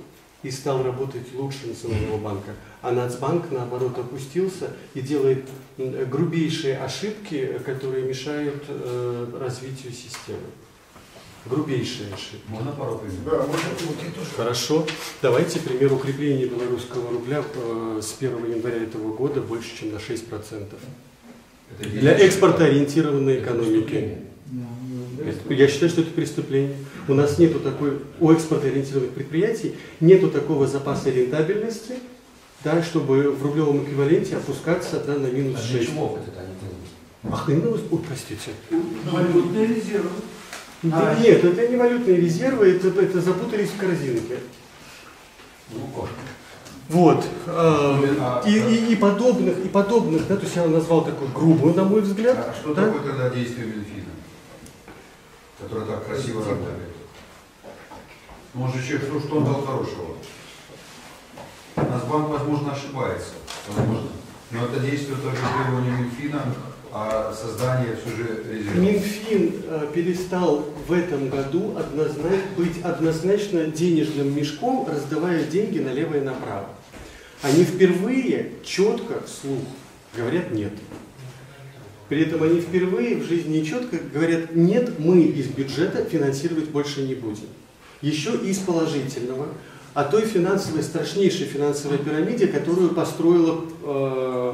и стал работать лучше Национального банка. А Нацбанк, наоборот, опустился и делает грубейшие ошибки, которые мешают э, развитию системы. Грубейшие ошибки. Можно пару примеров? Хорошо. Давайте пример укрепления белорусского рубля э, с первого января этого года больше, чем на шесть процентов. Для экспортоориентированной экономики. Это, я считаю, что это преступление. У нас нету такой, у экспортоориентированных предприятий нету такого запаса рентабельности, да, чтобы в рублевом эквиваленте опускаться, да, на минус шесть. А для чего это они делают? Ах, именно, ой, простите. Валютные резервы. Да, а, нет, это не валютные резервы, это, это запутались в корзинке. Ну, вот. Э, и, и, и подобных, и подобных, да, то есть я назвал такую грубую, на мой взгляд. А что да? такое тогда действие Минфина, которое так красиво работает? Может, человек, что, что он дал хорошего? Нацбанк, возможно, ошибается, возможно. Но это действие только требования Минфина, а создание все же резерва. Минфин э, перестал в этом году однозначно, быть однозначно денежным мешком, раздавая деньги налево и направо. Они впервые четко вслух говорят «нет». При этом они впервые в жизни четко говорят «нет, мы из бюджета финансировать больше не будем». Еще из положительного, о той финансовой, страшнейшей финансовой пирамиде, которую построила э,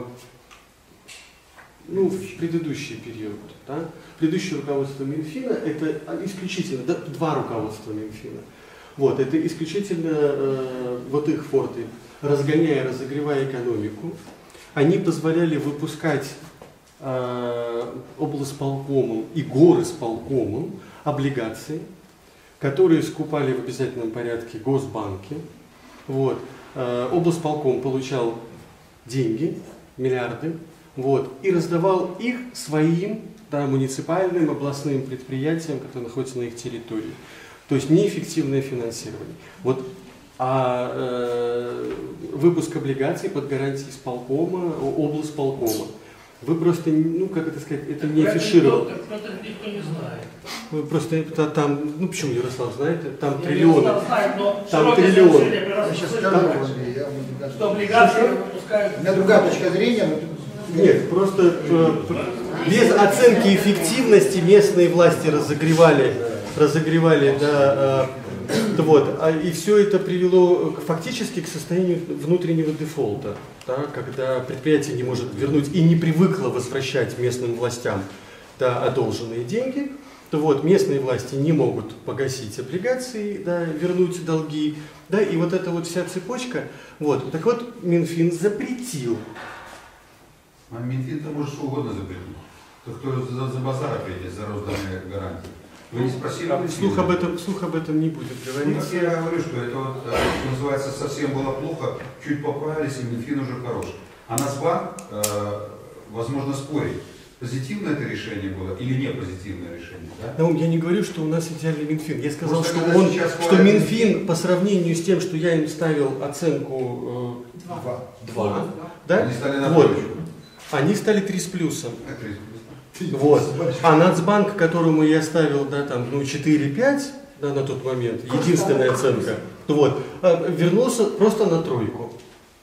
ну, в предыдущий период. Да? Предыдущее руководство Минфина, это исключительно, да, два руководства Минфина. Вот, это исключительно э, вот их форты, разгоняя, разогревая экономику, они позволяли выпускать э, облсполкомом и горосполкомом облигации, которые скупали в обязательном порядке госбанки. Вот. Э, облсполком получал деньги, миллиарды, вот, и раздавал их своим, да, муниципальным, областным предприятиям, которые находятся на их территории. То есть неэффективное финансирование. Вот, а э, выпуск облигаций под гарантией исполкома, облсполкома. Вы просто, ну как это сказать, это не афишировал. Это никто не знает. Вы просто это, там, ну почему Ярослав знает, там Я триллионы. Ярослав знает, но Там триллионы. Я сейчас скажу, Андрей, я буду что облигации выпускают. У меня другая точка зрения, но... Нет, просто э, без оценки эффективности местные власти разогревали, разогревали, да, э, вот, а, и все это привело к, фактически к состоянию внутреннего дефолта, да, когда предприятие не может вернуть и не привыкло возвращать местным властям, да, одолженные деньги, то вот местные власти не могут погасить облигации, да, вернуть долги, да, и вот эта вот вся цепочка, вот, так вот Минфин запретил. А Минфин-то может что угодно запретить. То кто за, за базара придет, за розданные гарантии. Вы не спросили? А, вслух об этом, вслух об этом не будет говориться. Ну, я говорю, что это вот, что называется, совсем было плохо, чуть поправились, и Минфин уже хорош. А Нацбанк, э, возможно, спорит, позитивное это решение было или не позитивное решение. Да? Ну, я не говорю, что у нас идеальный Минфин. Я сказал, Просто что, он, что хвалят... Минфин по сравнению с тем, что я им ставил оценку э, Два. два, да? Они стали на вот. троечку. Они стали три с плюсом. А, три с плюсом. Вот. А Нацбанк, которому я ставил, да, там, ну, четыре-пять, да, на тот момент, единственная оценка, вот, вернулся просто на тройку.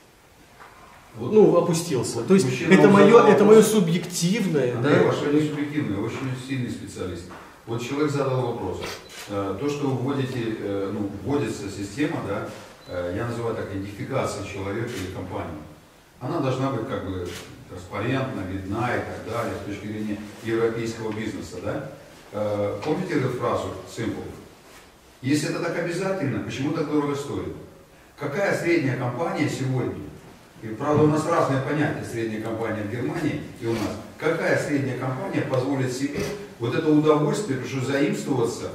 Вот. Ну, опустился. То есть Мужчина это мое, задал это вопрос. мое субъективное. Андрей, Да? ваш не субъективный, очень сильный специалист. Вот человек задал вопрос. То, что вы вводите, ну, вводится система, да, я называю так, идентификация человека или компании. Она должна быть как бы транспарентна, видна и так далее, с точки зрения европейского бизнеса. Да? Помните эту фразу Simple? Если это так обязательно, почему так дорого стоит? Какая средняя компания сегодня, и правда у нас разные понятия, средняя компания в Германии и у нас, какая средняя компания позволит себе вот это удовольствие, что заимствоваться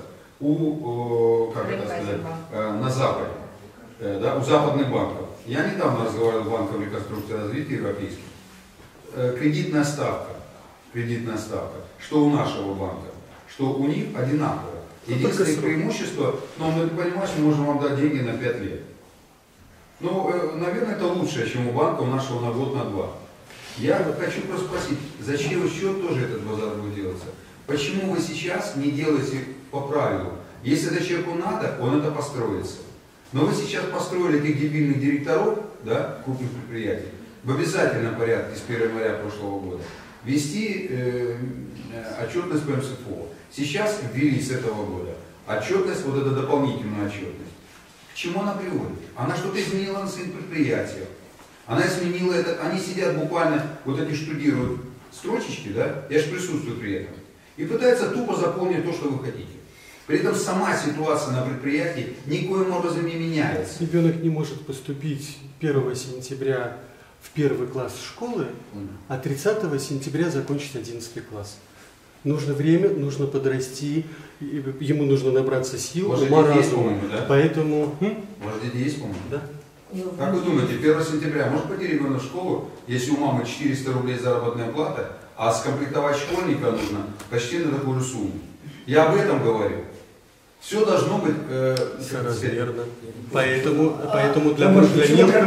у, как это сказать, на Западе, да, у западных банков? Я недавно разговаривал с Банком реконструкции и развития европейским. Кредитная ставка, кредитная ставка, что у нашего банка, что у них одинаково. Единственное преимущество, но мы, понимаешь, мы можем вам дать деньги на пять лет. Ну, наверное, это лучшее, чем у банка, у нашего на год, на два. Я хочу просто спросить, зачем еще тоже этот базар будет делаться? Почему вы сейчас не делаете по правилу? Если это человеку надо, он это построится. Но вы сейчас построили этих дебильных директоров, да, крупных предприятий, в обязательном порядке с первого января прошлого года вести э, отчетность по эм эс эф о. Сейчас ввели с этого года отчетность, вот эта дополнительная отчетность. К чему она приводит? Она что-то изменила на своих предприятиях. Она изменила это, они сидят буквально, вот эти штудируют строчечки, да, я же присутствую при этом, и пытаются тупо заполнить то, что вы хотите. При этом сама ситуация на предприятии никоим образом не меняется. Ребенок не может поступить первого сентября в первый класс школы, а тридцатого сентября закончить одиннадцатый класс. Нужно время, нужно подрасти, ему нужно набраться сил, ума, разума. Да? Поэтому... У вас дети есть, по-моему? Да. Как вы думаете, первого сентября может пойти ребенок в школу, если у мамы четыреста рублей заработная плата, а скомплектовать школьника нужно почти на такую же сумму? Я об этом говорю. Все должно быть... Э, Соразмерно. Поэтому, поэтому для, для мелкого...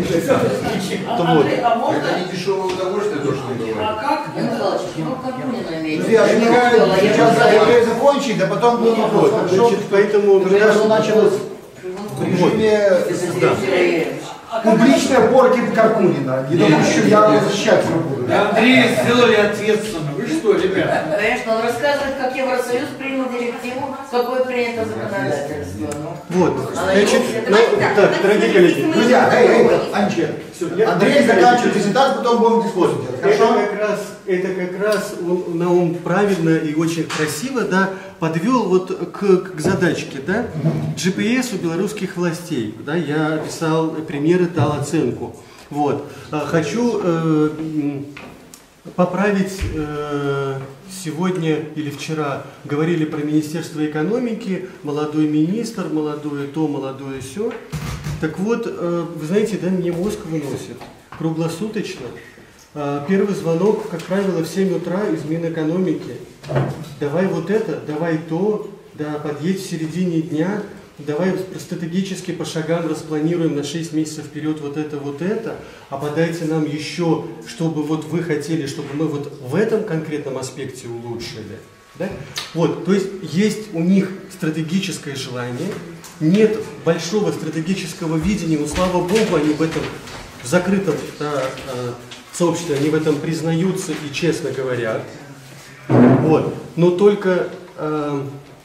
Вот. Это не дешевое удовольствие, то, что вы говорите. А как? Ну, Карпунина имеет. Друзья, возникает сейчас я закончить, а потом был вопрос. Значит, поэтому... Что началось в режиме Да. публичной порки Карпунина. Не думаю, что я защищаться буду. Андрей сделали ответственным. Вы что, ребята? Конечно, он рассказывает, как Евросоюз принял директиву, какое принято законодательство. Ну. Вот. Она Значит, его- ну, давайте так, дорогие коллеги. Друзья, эй, эй, Анечка, Андрей заканчивает презентацию, потом будем дискуссию делать. Это Хорошо? как раз, это как раз он, Наум правильно и очень красиво, да, подвел вот к, к задачке, да, джи пи эс у белорусских властей, да, я описал примеры, дал оценку. Вот. А, Хочу э, м, поправить, э, сегодня или вчера говорили про Министерство экономики, молодой министр, молодое то, молодое сё. Так вот, э, вы знаете, да, мне мозг выносит круглосуточно. Э, первый звонок, как правило, в семь утра из Минэкономики. Давай вот это, давай то, да, подъедь в середине дня, давай стратегически по шагам распланируем на шесть месяцев вперед вот это, вот это, а подайте нам еще, чтобы вот вы хотели, чтобы мы вот в этом конкретном аспекте улучшили. Да? Вот, то есть есть у них стратегическое желание, нет большого стратегического видения, но слава богу, они в этом в закрытом да, сообществе, они в этом признаются и честно говорят. Вот. Но только, э,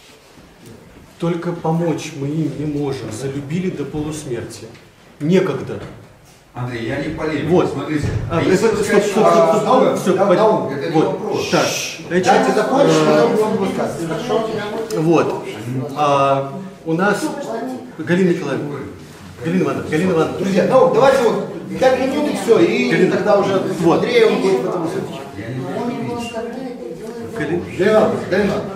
только помочь мы им не можем. Залюбили до полусмерти. Некогда. Андрей, я не полемик. Вот. Смотрите. А, если это, вы стоп, скажете, стоп, а, стоп, а, стоп, да, стоп, да, это не вот. вопрос. Так, значит, Дайте закончить, э, потом будем высказываться. Хорошо? вот. А, у нас Галина Николаевна. Галина Ивановна, Галина Ивановна. Друзья, ну давайте вот пять минут и все, и Галина, тогда уже вот. Андрей, он будет в этом ответить. Галина. Галина Ивановна, Галина Ивановна.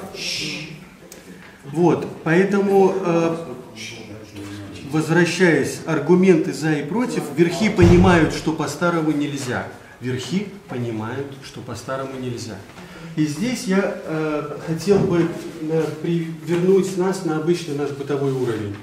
Вот, поэтому, э, возвращаясь, аргументы за и против, верхи понимают, что по-старому нельзя. Верхи понимают, что по-старому нельзя. И здесь я э, хотел бы э, при, вернуть нас на обычный наш бытовой уровень.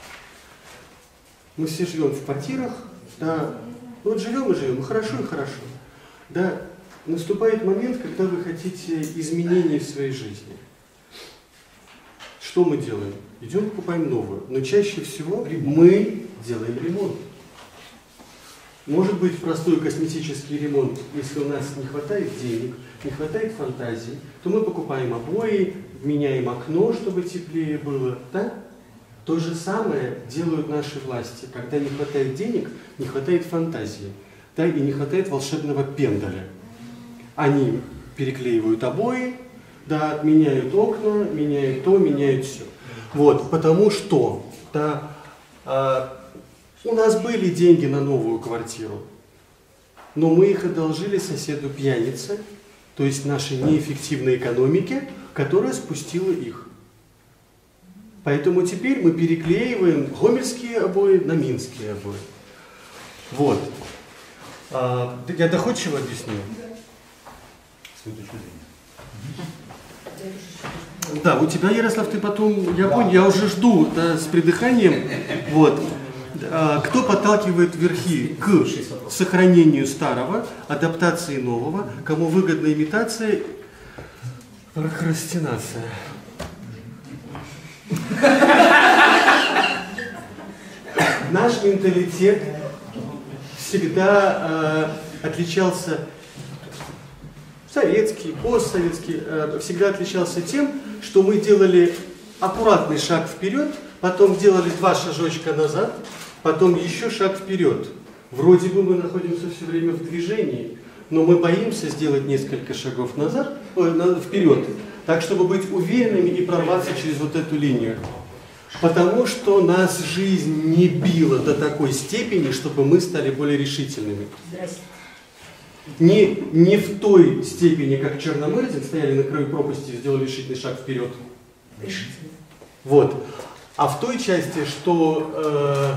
Мы все живем в квартирах, да, ну вот живем и живем, ну хорошо и хорошо. Да, наступает момент, когда вы хотите изменений в своей жизни. Что мы делаем? Идем покупаем новую, но чаще всего мы делаем ремонт. Может быть простой косметический ремонт, если у нас не хватает денег, не хватает фантазии, то мы покупаем обои, меняем окно, чтобы теплее было, да? То же самое делают наши власти, когда не хватает денег, не хватает фантазии, да, и не хватает волшебного пендаля. Они переклеивают обои, да, меняют окна, меняют то, меняют все. Вот, потому что да, а, у нас были деньги на новую квартиру, но мы их одолжили соседу пьянице, то есть нашей неэффективной экономике, которая спустила их. Поэтому теперь мы переклеиваем гомельские обои на минские обои. Вот. А, я доходчиво объясню? Да, у тебя, Ярослав, ты потом, я понял, я уже жду да, с придыханием. Вот. А, кто подталкивает верхи к сохранению старого, адаптации нового, кому выгодна имитация, прокрастинация. наш менталитет всегда э, отличался, советский, постсоветский, э, всегда отличался тем, что мы делали аккуратный шаг вперед, потом делали два шажочка назад, потом еще шаг вперед. Вроде бы мы находимся все время в движении, но мы боимся сделать несколько шагов назад, э, вперед, так, чтобы быть уверенными и прорваться через вот эту линию. Потому что нас жизнь не била до такой степени, чтобы мы стали более решительными. Не, не в той степени, как Черномырдин, стояли на краю пропасти и сделали решительный шаг вперед. Вот. А в той части, что, э,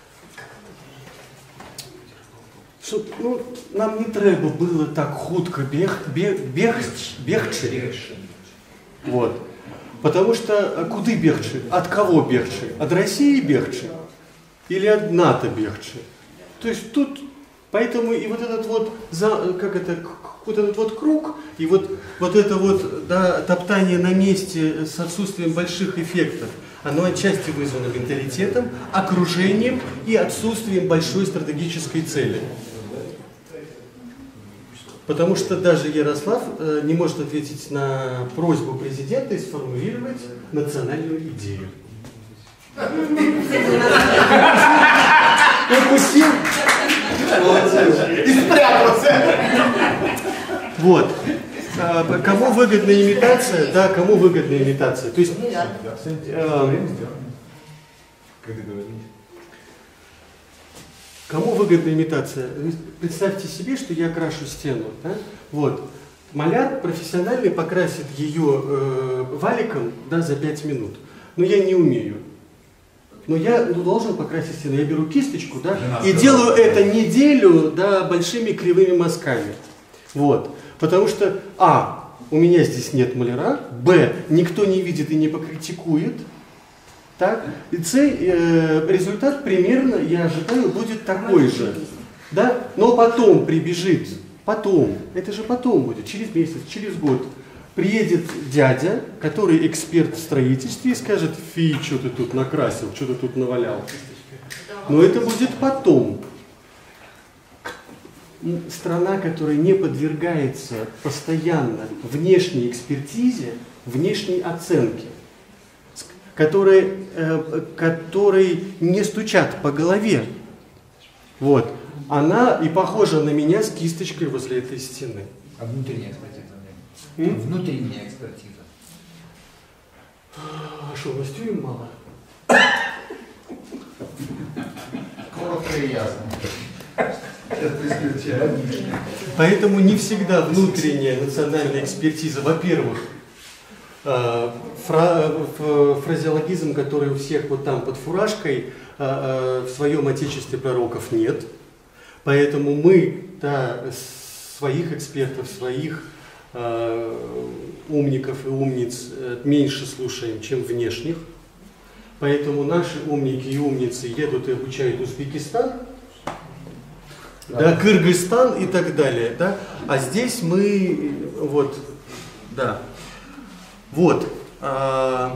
что ну, нам не треба было так худко бег, бег, бегчи, бегчи. Вот. Потому что куды бегчи? От кого бегчи? От России бегчи? Или от НАТО бегчи? То есть тут, поэтому и вот этот вот, как это, вот этот вот круг, и вот, вот это вот, да, топтание на месте с отсутствием больших эффектов, оно отчасти вызвано менталитетом, окружением и отсутствием большой стратегической цели. Потому что даже Ярослав э, не может ответить на просьбу президента и сформулировать национальную идею. Укусил и спрятался. Вот. А, кому выгодна имитация? Да, кому выгодна имитация? То есть, э, кому выгодна имитация? Представьте себе, что я крашу стену. Да? Вот. Маляр профессиональный покрасит ее э, валиком, да, за пять минут. Но я не умею. Но я ну, должен покрасить стену. Я беру кисточку, да, и делаю это неделю, да, большими кривыми мазками. Вот. Потому что, а, у меня здесь нет маляра, б, никто не видит и не покритикует. Так? И С, э, результат примерно, я ожидаю, будет такой же. Да? Но потом прибежит, потом, это же потом будет, через месяц, через год, приедет дядя, который эксперт в строительстве, и скажет: фи, что ты тут накрасил, что ты тут навалял. Но это будет потом. Страна, которая не подвергается постоянно внешней экспертизе, внешней оценке, которые, э, которые не стучат по голове. Вот. Она и похожа на меня с кисточкой возле этой стены. А внутренняя экспертиза? М? Внутренняя экспертиза. А что, у нас тюрем мало? Коротко и ясно. Поэтому не всегда внутренняя национальная экспертиза, во-первых, фра фразеологизм, который у всех вот там под фуражкой, в своем отечестве пророков нет. Поэтому мы, да, своих экспертов, своих умников и умниц меньше слушаем, чем внешних. Поэтому наши умники и умницы едут и обучают Узбекистан, да, Кыргызстан и так далее, да? А здесь мы, вот, да, вот. А,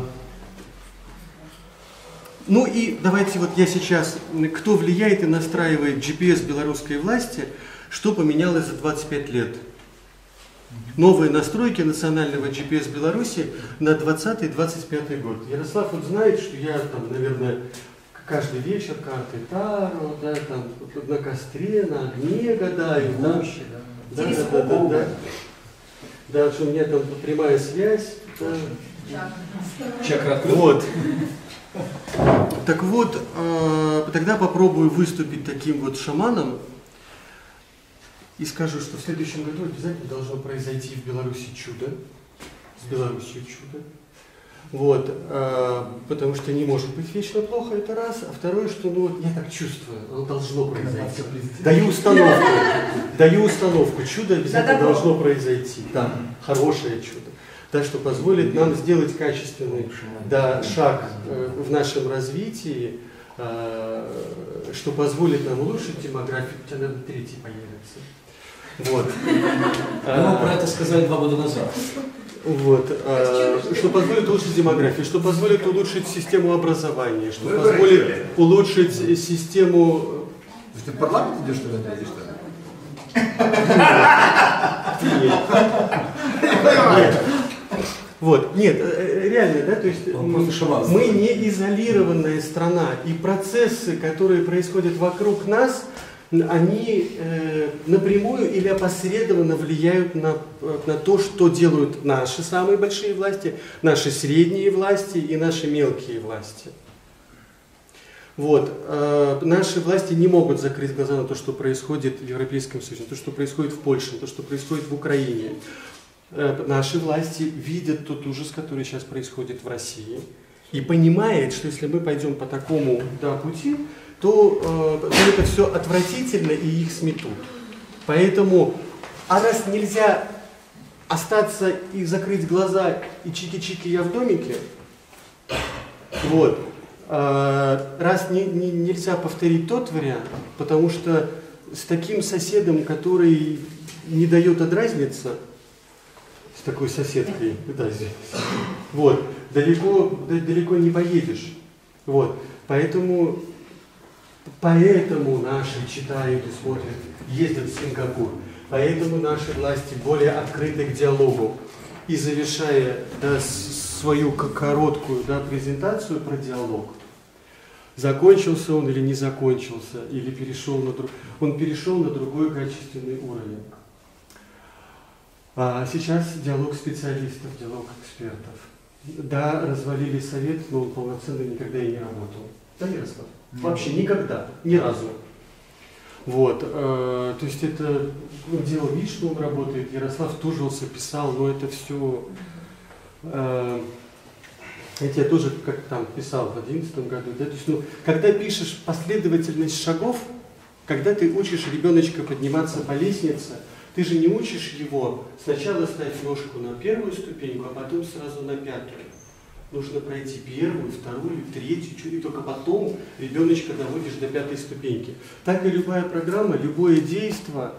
ну и давайте вот я сейчас, кто влияет и настраивает джи пи эс белорусской власти, что поменялось за двадцать пять лет? Новые настройки национального джи пи эс Беларуси на двадцатый — двадцать пятый год. Ярослав вот знает, что я там, наверное, каждый вечер карты Таро, да, там на костре, на огне гадаю, да, да, да, да, да, да, да, что у меня там прямая связь, да. Чакра. Вот. Так вот, э, тогда попробую выступить таким вот шаманом и скажу, что в следующем году обязательно должно произойти в Беларуси чудо, с Беларусью чудо. Вот, э, потому что не может быть вечно плохо, это раз. А второе, что ну, я так чувствую, оно должно произойти. Даю установку, даю установку, чудо обязательно должно произойти. Да, хорошее чудо. Да, что позволит нам сделать качественный, да, шаг э, в нашем развитии, э, что позволит нам улучшить демографию. У тебя, наверное, третий появится. Вот. Мы про это сказали два года назад. Вот, э, что позволит улучшить демографию, что позволит улучшить систему образования, что позволит улучшить систему... Ты в парламент идешь, что ли, или что? Нет. Вот, нет, реально, да, то есть мы не изолированная страна, и процессы, которые происходят вокруг нас, они э, напрямую или опосредованно влияют на, на то, что делают наши самые большие власти, наши средние власти и наши мелкие власти. Вот. Э, наши власти не могут закрыть глаза на то, что происходит в Европейском Союзе, на то, что происходит в Польше, на то, что происходит в Украине. Э, наши власти видят тот ужас, который сейчас происходит в России, и понимают, что если мы пойдем по такому да, пути, то, э, то это все отвратительно и их сметут. Поэтому, а раз нельзя остаться и закрыть глаза и чики-чики я в домике, вот, э, раз не, не, нельзя повторить тот вариант, потому что с таким соседом, который не дает отразниться, с такой соседкой, да, здесь, вот, далеко, далеко не поедешь. Вот, поэтому... Поэтому наши читают и смотрят, ездят в Сингапур. Поэтому наши власти более открыты к диалогу. И завершая да, свою короткую да, презентацию про диалог, закончился он или не закончился, или перешел на друг... он перешел на другой качественный уровень. А сейчас диалог специалистов, диалог экспертов. Да, развалили совет, но он полноценно никогда и не работал. Да, Ярослав? Вообще никогда, ни разу. Вот, э, то есть это, он делал вид, что он работает, Ярослав тужился, писал, но это все, э, это я тоже как там писал в одиннадцатом году, да, то есть, ну, когда пишешь последовательность шагов, когда ты учишь ребеночка подниматься по лестнице, ты же не учишь его сначала ставить ножку на первую ступеньку, а потом сразу на пятую. Нужно пройти первую, вторую, третью, и только потом ребеночка доводишь до пятой ступеньки. Так и любая программа, любое действие,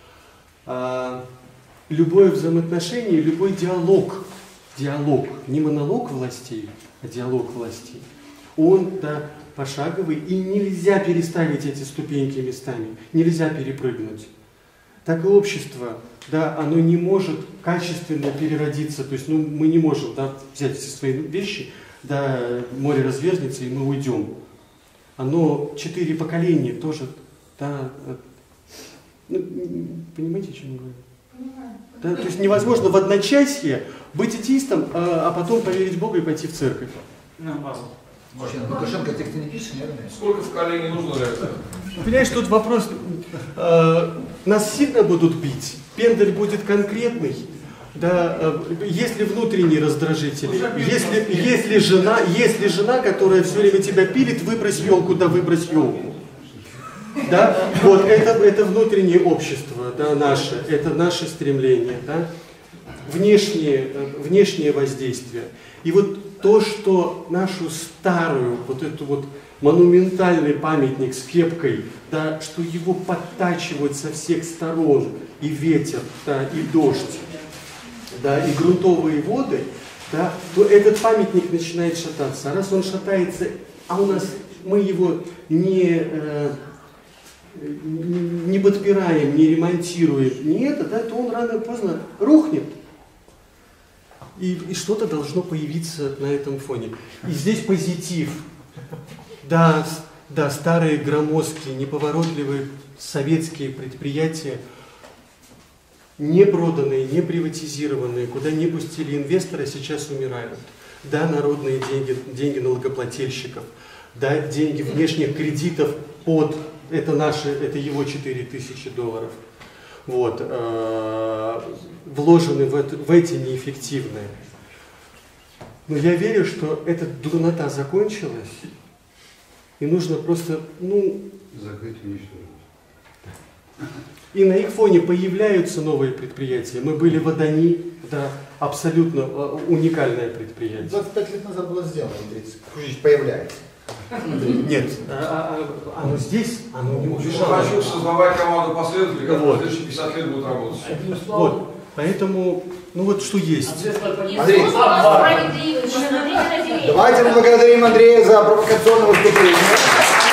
а, любое взаимоотношение, любой диалог, диалог, не монолог властей, а диалог властей, он да, пошаговый, и нельзя переставить эти ступеньки местами, нельзя перепрыгнуть. Так и общество, да, оно не может качественно переродиться, то есть ну, мы не можем да, взять все свои вещи, да, море разверзнется и мы уйдем. Оно четыре поколения тоже, да, ну, понимаете, о чем я говорю? Понимаю. Да, то есть невозможно в одночасье быть атеистом, а, а потом поверить в Бога и пойти в церковь. Ну, Лукашенко тексты не пишет, нет? Сколько в колене нужно для этого? Понимаешь, тут вопрос, э, нас сильно будут бить, пендель будет конкретный, да, э, если внутренние раздражители, если, если, жена, если жена, которая все время тебя пилит, выбрось елку, да выбрось елку. Да? Вот, это, это внутреннее общество, да, наше, это наше стремление, да? Внешнее, внешнее воздействие. И вот то, что нашу старую, вот эту вот монументальный памятник с кепкой, да, что его подтачивают со всех сторон, и ветер, да, и дождь, да, и грунтовые воды, да, то этот памятник начинает шататься. А раз он шатается, а у нас мы его не, э, не подпираем, не ремонтируем, не это, да, то он рано или поздно рухнет. И, и что-то должно появиться на этом фоне. И здесь позитив. Да, да, старые громоздкие, неповоротливые советские предприятия, не проданные, не приватизированные, куда не пустили инвестора, сейчас умирают. Да, народные деньги, деньги налогоплательщиков, да, деньги внешних кредитов под, это наши, это его четыре тысячи долларов. Вот, э, вложены в, это, в эти неэффективные. Но я верю, что эта дурнота закончилась, и нужно просто, ну... Закрыть и уничтожить. И на их фоне появляются новые предприятия. Мы были в Адани, да, абсолютно уникальное предприятие. двадцать пять лет назад было сделано, тридцать, появляется. Нет, а, а, оно здесь, оно не убежало. Хочу создавать команду последователей, которая Вот. в следующие пятьдесят лет будет работать. Вот. Поэтому, ну вот что есть. Андрей, Справедливый, посмотрите на деревья. давайте мы благодарим Андрея за провокационное выступление.